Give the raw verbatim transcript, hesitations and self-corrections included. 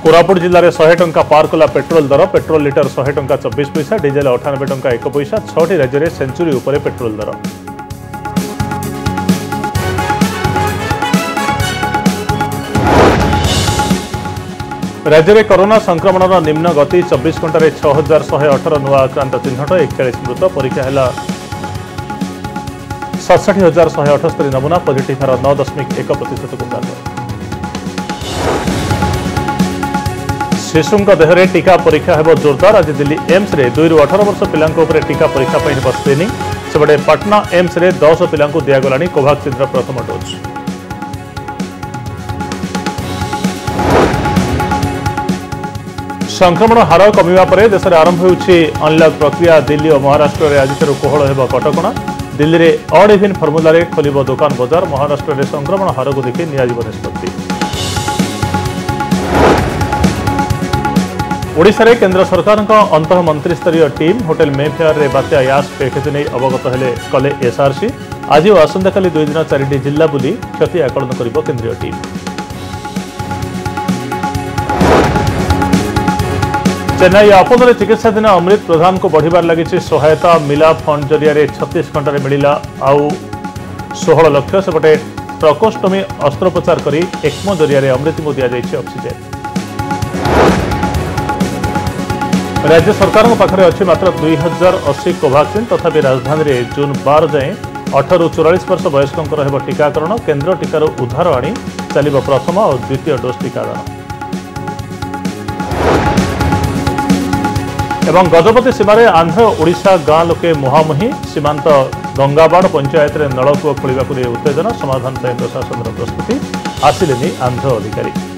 कोरापुट जिले में शहे टंका पार कला पेट्रोल दर पेट्रोल लिटर शहे टंका चौबीस पैसा डिजेल अठानबे टंका एक पैसा छठी राज्य में सेंचुरी उपरे पेट्रोल दर। राज्य में कोरोना संक्रमण निम्न गति चौबीस घंटे छह हजार शहे अठर नुआ आक्रांत चिन्हट एकचाश मृत परीक्षा है सड़सठ हजार शहे अठस्तरी नमूना पॉजिटिव हार नौ दशमिक एक प्रतिशत को पार। शिशु देहरे टीका परीक्षा हेब जोरदार आज दिल्ली एम्स रे दुई रु अठारह वर्ष पिला टीका परीक्षा हेब स्क्रीनिंग सेपटे पाटना एम्स रे दस पिला दिगला कोवाक्सिन प्रथम डोज। संक्रमण हार कमिवा परे देश में आरंभ होउछि अनलॉक प्रक्रिया। दिल्ली और महाराष्ट्र में आज कोहल हेब कटकणा। दिल्ली में ऑड इवन फर्मुला खोलिब दुकान बजार। महाराष्ट्र में संक्रमण हार को देखि नियाजिब निष्पत्ति। ओडिशा रे केंद्र सरकार अंत मंत्रिस्तरीय टीम होटेल मेफेयर रे बात्या यास क्षति नहीं अवगत हेले कले एसआरसी। आज और आसंता काली दुई दिन चारिटी जिला बुली क्षति आकलन करिब केंद्रीय टीम। चेन्नई अपोलो चिकित्साधीन अमृत प्रधान को बढ़िबार लगी सहायता। मिला फंड जरिया छत्तीस घंटे मिला आउ सोलह लक्ष सेपटे ट्रकोस्टोमी अस्त्रोपचार करी एक्मो जरिया अमृत को दि जाइए ऑक्सीजन। राज्य सरकार पाखे अच्छी मात्र दुई हजार अशी कोवाक्सिन तथापि राजधानी में जून बार जाए अठारह रु चौरालीस वर्ष वयस्कों टीकाकरण। केन्द्र टीकार उद्धार आनी चलो प्रथम और द्वितीय डोज टीकादान। एवं गजपति सीमार आंध्र ओडिशा गाँ लोके मुहांमुही सीमांत गंगाबाड़ पंचायत में नलकूप खोलने उत्तेजना समाधान प्रशासन प्रस्तुति आसिले आंध्र अधिकारी।